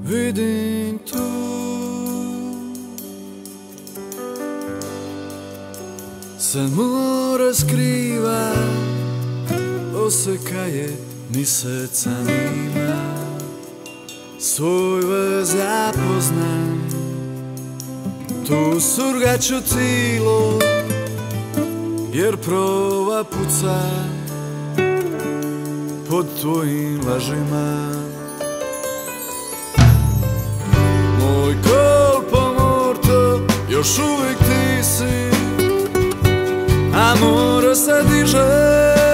vidim tu. Sad more skriva, osekaje miseca nima. Svoj vez ja poznam, tu surgaću tilo, jer prova puca pod tvojim lažima. Moj colpo morto, još uvijek ti si, a more se diže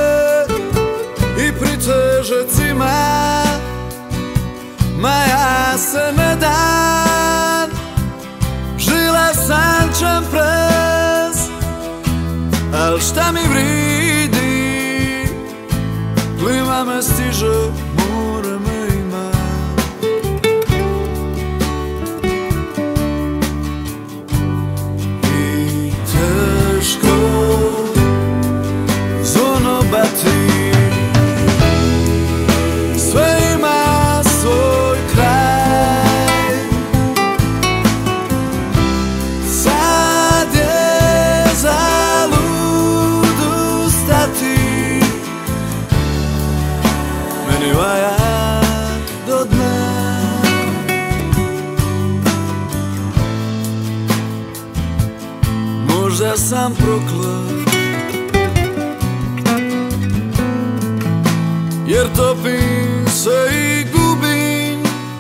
i priteže cima. Ma ja se ne dam, žila sančam pres, al šta mi vridi, plima me stiže, more me ima. I teško zvono bati, sve ima svoj kraj. Sad je zaludu stati, meni vaja do dna. Možda sam proklet, jer topim se i gubim.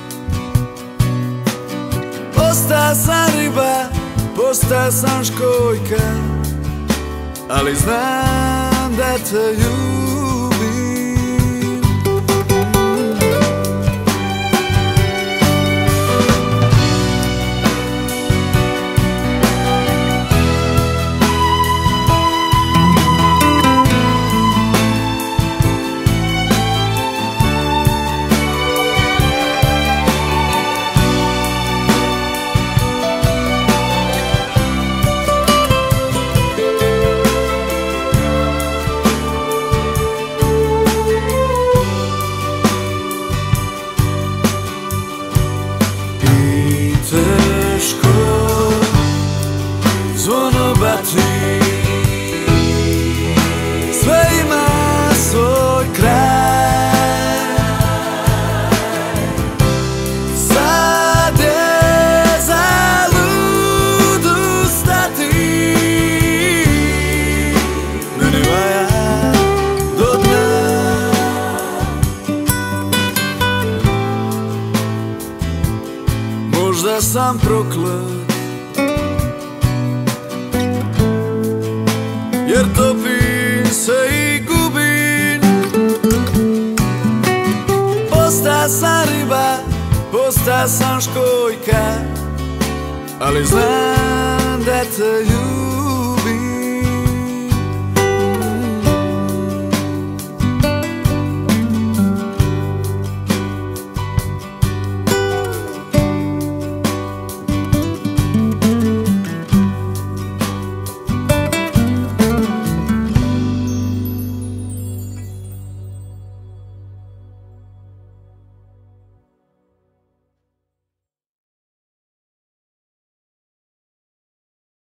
Posta sam riba, posta sam školjka, ali znam da te ljubim. Teško zvono bati, sve ima svoj kraj. Sad je zaludu stati, meni vaja do dna. Možda sam proklet, jer topim se i gubim. Posta sam riba, posta sam školjka, ali znam da te ljubim.